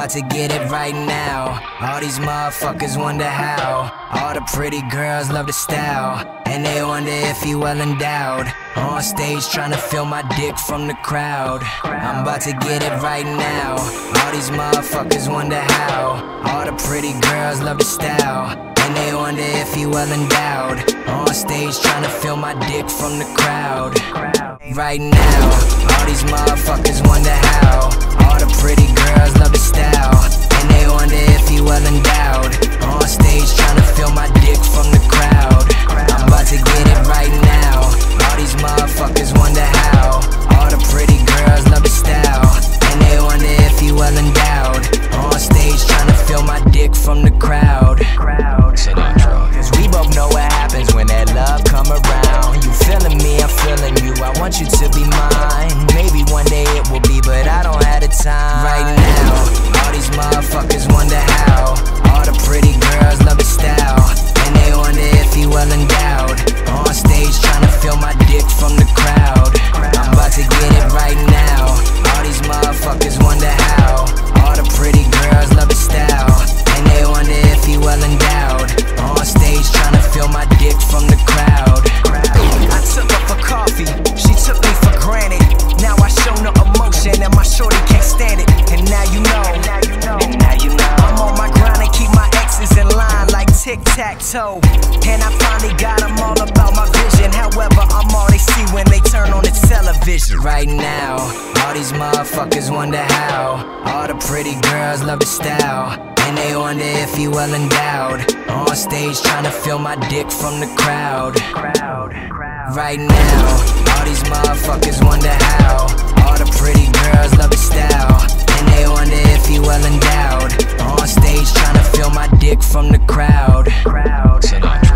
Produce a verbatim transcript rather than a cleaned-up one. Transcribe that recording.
about to get it right now. All these motherfuckers wonder how. All the pretty girls love the style, and they wonder if he well endowed. On stage tryna feel my dick from the crowd. I'm about to get it right now. All these motherfuckers wonder how. All the pretty girls love the style, and they wonder if he well endowed. On stage tryna feel my dick from the crowd. Right now, all these motherfuckers wonder how. All the pretty girls love the style, and they wonder if he well endowed. On stage tryna feel my dick from the crowd. I'm about to get it right now. All these motherfuckers wonder how. All the pretty girls love the style, and they wonder if he well endowed. On stage tryna feel my dick from the crowd. Sinatra. Cause we both know what happens when that love come around. You feeling me, I'm feeling you. I want you to be mine. Maybe one day it will be, but I don't have the time. Right now, all these motherfuckers wonder how. All the pretty girls love the style, and they wonder if he well endowed. On stage tryna feel my dick from the crowd. I'm about to get it right now. All these motherfuckers wonder how. All the pretty girls love the style, and they wonder if he well endowed. On stage tryna feel my dick from the crowd. I took her for coffee, she took me for granted. Now I show no emotion, and my shorty can't stand it. And now you know, and now you know I'm on my grind and keep my exes in line like tic-tac-toe. And I finally got them all about my vision. However, I'm all they see when they turn on the television. Right now, all these motherfuckers wonder how. All the pretty girls love the style, and they wonder if he well endowed. On stage tryna feel my dick from the crowd. Right now, all these motherfuckers wonder how. All the pretty girls love the style, and they wonder if he well endowed. On stage tryna feel my dick from the crowd. Sinatra.